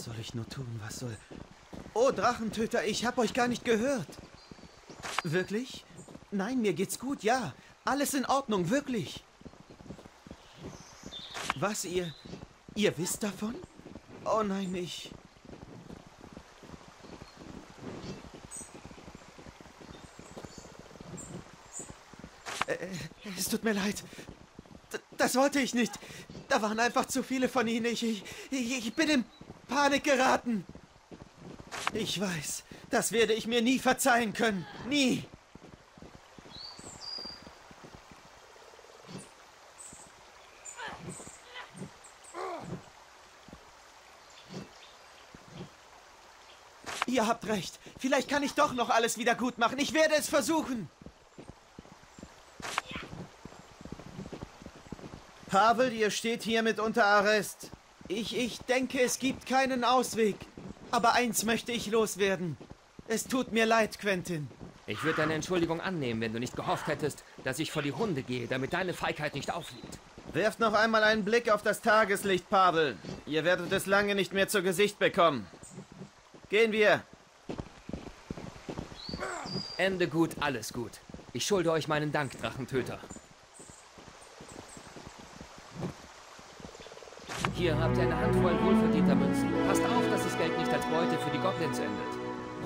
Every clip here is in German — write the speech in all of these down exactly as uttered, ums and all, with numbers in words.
Was soll ich nur tun? Was soll... Oh, Drachentöter, ich hab euch gar nicht gehört. Wirklich? Nein, mir geht's gut, ja. Alles in Ordnung, wirklich. Was, ihr... Ihr wisst davon? Oh nein, ich... Äh, es tut mir leid. D das wollte ich nicht. Da waren einfach zu viele von ihnen. Ich, ich, ich bin in Panik geraten. Ich weiß, das werde ich mir nie verzeihen können. Nie. Ihr habt recht. Vielleicht kann ich doch noch alles wieder gut machen. Ich werde es versuchen. Pavel, ihr steht hiermit unter Arrest. Ich, ich denke, es gibt keinen Ausweg. Aber eins möchte ich loswerden. Es tut mir leid, Quentin. Ich würde deine Entschuldigung annehmen, wenn du nicht gehofft hättest, dass ich vor die Hunde gehe, damit deine Feigheit nicht auffliegt. Werft noch einmal einen Blick auf das Tageslicht, Pavel. Ihr werdet es lange nicht mehr zu Gesicht bekommen. Gehen wir. Ende gut, alles gut. Ich schulde euch meinen Dank, Drachentöter. Hier habt ihr eine Handvoll wohlverdienter Münzen. Passt auf, dass das Geld nicht als Beute für die Goblins endet.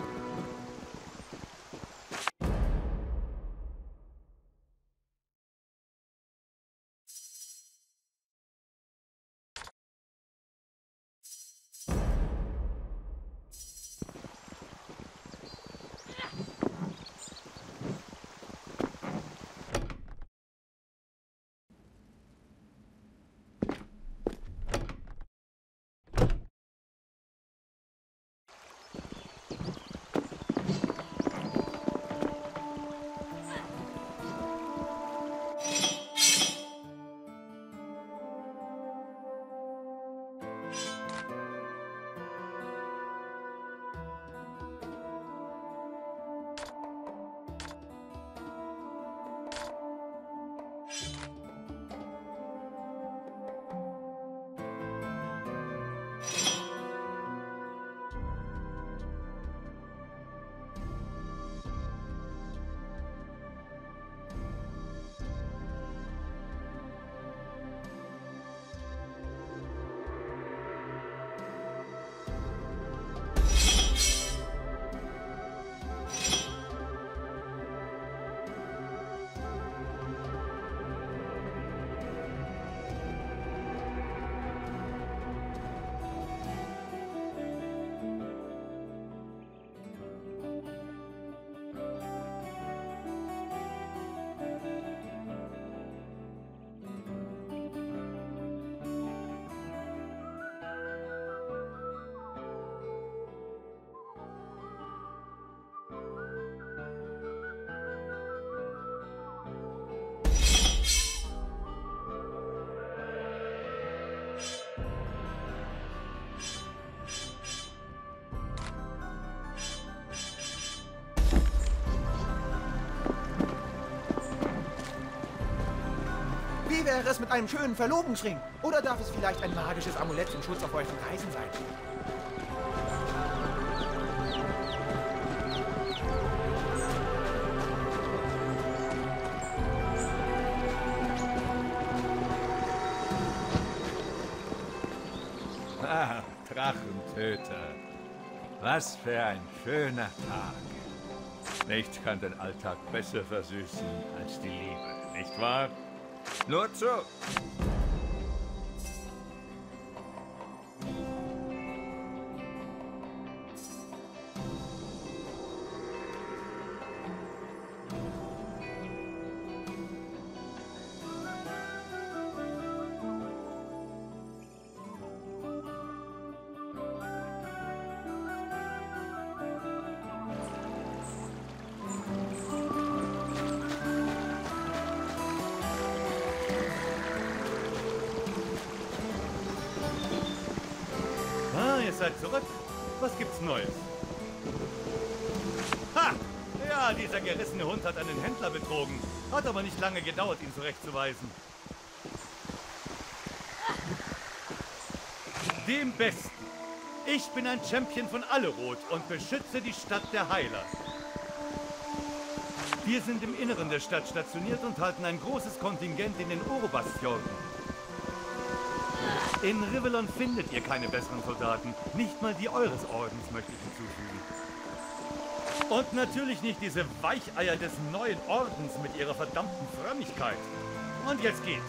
Wie wäre es mit einem schönen Verlobungsring? Oder darf es vielleicht ein magisches Amulett zum Schutz auf euren Reisen sein? Ah, Drachentöter. Was für ein schöner Tag. Nichts kann den Alltag besser versüßen als die Liebe, nicht wahr? Nur zu. Ihr seid zurück. Was gibt's Neues? Ha! Ja, dieser gerissene Hund hat einen Händler betrogen. Hat aber nicht lange gedauert, ihn zurechtzuweisen. Dem Besten. Ich bin ein Champion von Allerod und beschütze die Stadt der Heiler. Wir sind im Inneren der Stadt stationiert und halten ein großes Kontingent in den Orobasfjorden. In Rivellon findet ihr keine besseren Soldaten. Nicht mal die eures Ordens möchte ich hinzufügen. Und natürlich nicht diese Weicheier des neuen Ordens mit ihrer verdammten Frömmigkeit. Und jetzt geht.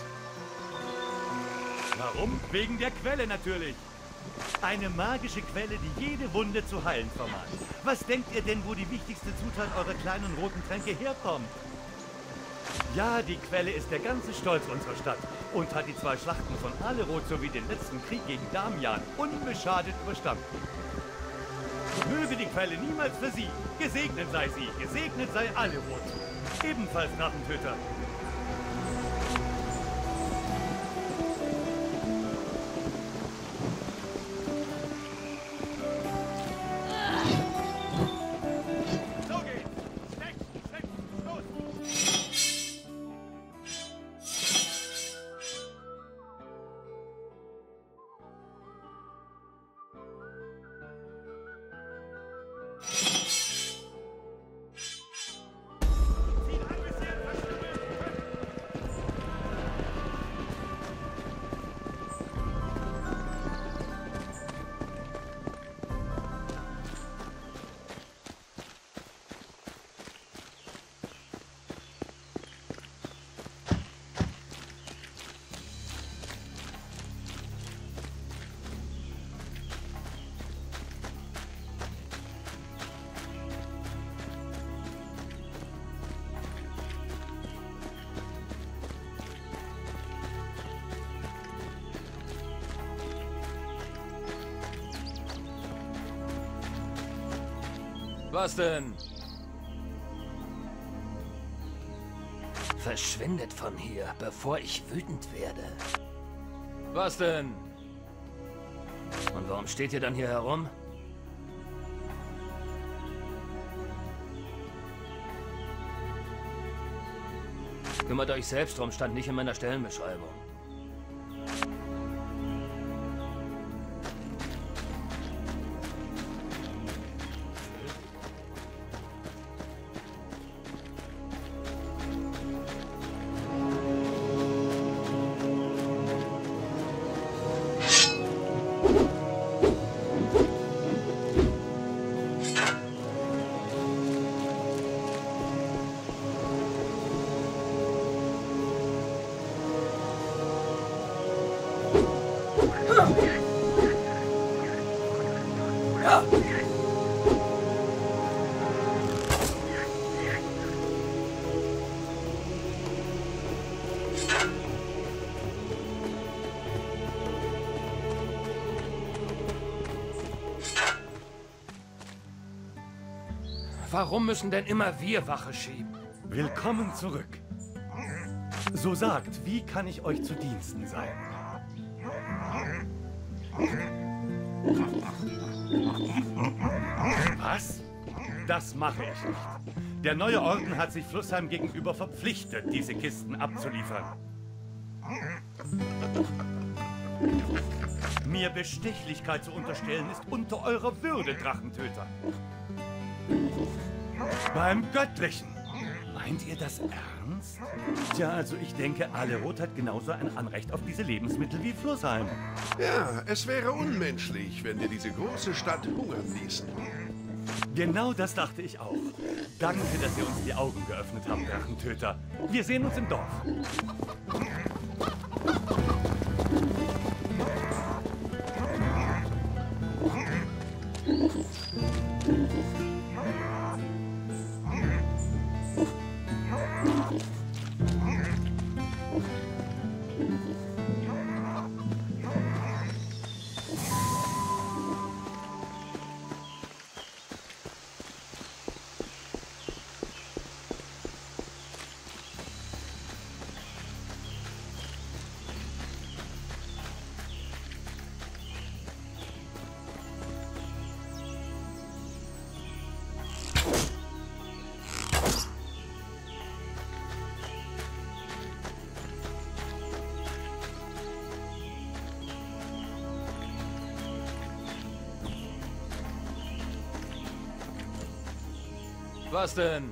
Warum? Wegen der Quelle natürlich. Eine magische Quelle, die jede Wunde zu heilen vermag. Was denkt ihr denn, wo die wichtigste Zutat eurer kleinen roten Tränke herkommt? Ja, die Quelle ist der ganze Stolz unserer Stadt und hat die zwei Schlachten von Allerod sowie den letzten Krieg gegen Damian unbeschadet überstanden. Möge die Quelle niemals versiegen. Gesegnet sei sie, gesegnet sei Allerod. Ebenfalls Drachentöter. Was denn? Verschwindet von hier, bevor ich wütend werde. Was denn? Und warum steht ihr dann hier herum? Kümmert euch selbst drum, stand nicht in meiner Stellenbeschreibung. Warum müssen denn immer wir Wache schieben? Willkommen zurück. So sagt, wie kann ich euch zu Diensten sein? Was? Das mache ich nicht. Der neue Orden hat sich Flussheim gegenüber verpflichtet, diese Kisten abzuliefern. Mir Bestechlichkeit zu unterstellen, ist unter eurer Würde, Drachentöter. Beim Göttlichen. Meint ihr das ernst? Tja, also ich denke, Allerod hat genauso ein Anrecht auf diese Lebensmittel wie Flussheim. Ja, es wäre unmenschlich, wenn wir diese große Stadt hungern ließen. Genau das dachte ich auch. Danke, dass ihr uns die Augen geöffnet habt, Drachentöter. Wir sehen uns im Dorf. Was denn?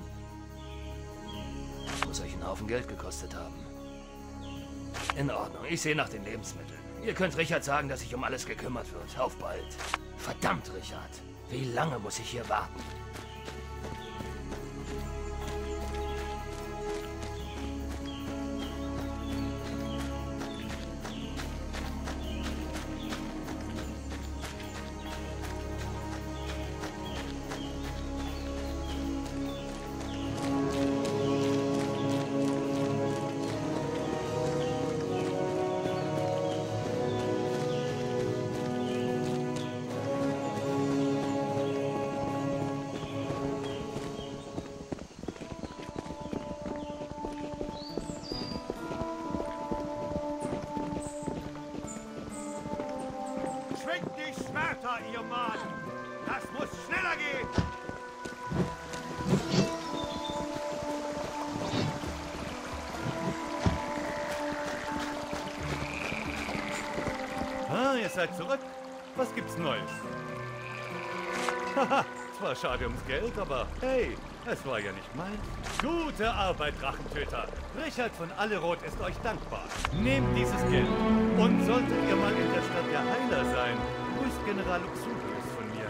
Muss euch einen Haufen Geld gekostet haben. In Ordnung, ich sehe nach den Lebensmitteln. Ihr könnt Richard sagen, dass sich um alles gekümmert wird. Auf bald. Verdammt, Richard. Wie lange muss ich hier warten? Schwenkt die Schwerter, ihr Mann! Das muss schneller gehen! Ah, ihr seid zurück. Was gibt's Neues? Haha, zwar schade ums Geld, aber hey, es war ja nicht meins. Gute Arbeit, Drachentöter. Richard von Allerod ist euch dankbar. Nehmt dieses Geld. Und solltet ihr mal in der Stadt der Heiler sein, grüßt General Luxurius von mir.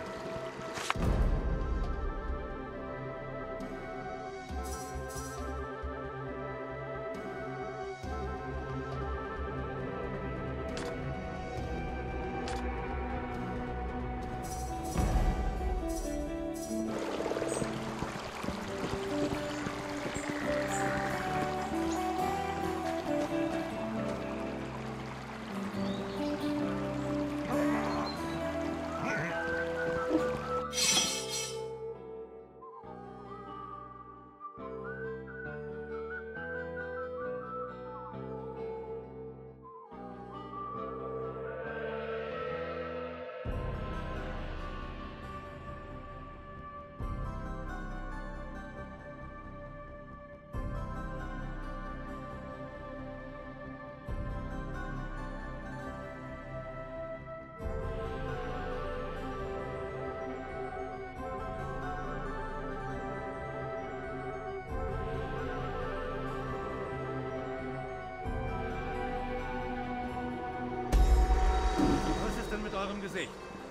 Was ist denn mit eurem Gesicht?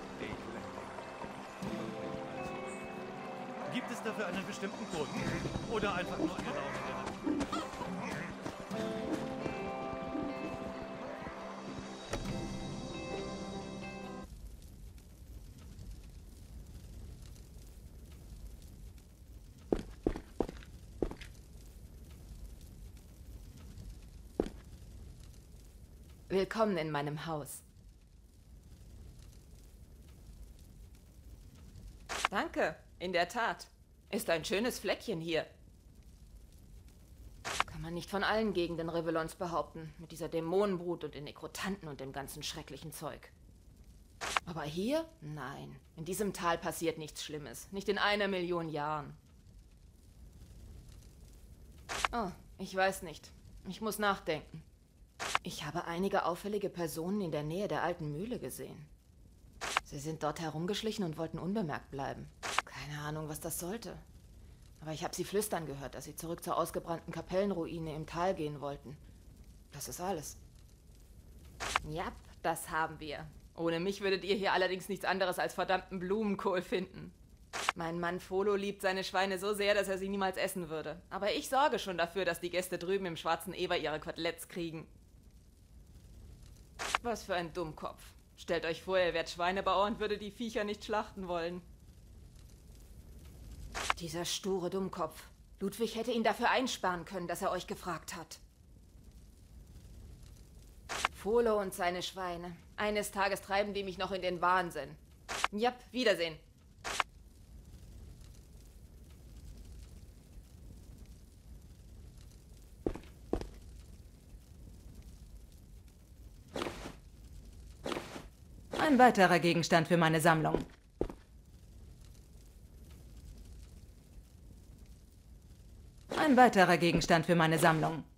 Gibt es dafür einen bestimmten Grund? Oder einfach nur eine Laune der Natur? Willkommen in meinem Haus. Danke, in der Tat. Ist ein schönes Fleckchen hier. Kann man nicht von allen Gegenden Rivellons behaupten, mit dieser Dämonenbrut und den Nekrotanten und dem ganzen schrecklichen Zeug. Aber hier? Nein. In diesem Tal passiert nichts Schlimmes. Nicht in einer Million Jahren. Oh, ich weiß nicht. Ich muss nachdenken. Ich habe einige auffällige Personen in der Nähe der alten Mühle gesehen. Sie sind dort herumgeschlichen und wollten unbemerkt bleiben. Keine Ahnung, was das sollte. Aber ich habe sie flüstern gehört, dass sie zurück zur ausgebrannten Kapellenruine im Tal gehen wollten. Das ist alles. Ja, das haben wir. Ohne mich würdet ihr hier allerdings nichts anderes als verdammten Blumenkohl finden. Mein Mann Folo liebt seine Schweine so sehr, dass er sie niemals essen würde. Aber ich sorge schon dafür, dass die Gäste drüben im Schwarzen Eber ihre Koteletts kriegen. Was für ein Dummkopf. Stellt euch vor, ihr wärt Schweinebauer und würde die Viecher nicht schlachten wollen. Dieser sture Dummkopf. Ludwig hätte ihn dafür einsparen können, dass er euch gefragt hat. Folo und seine Schweine. Eines Tages treiben die mich noch in den Wahnsinn. Jap, Wiedersehen. Ein weiterer Gegenstand für meine Sammlung. Ein weiterer Gegenstand für meine Sammlung.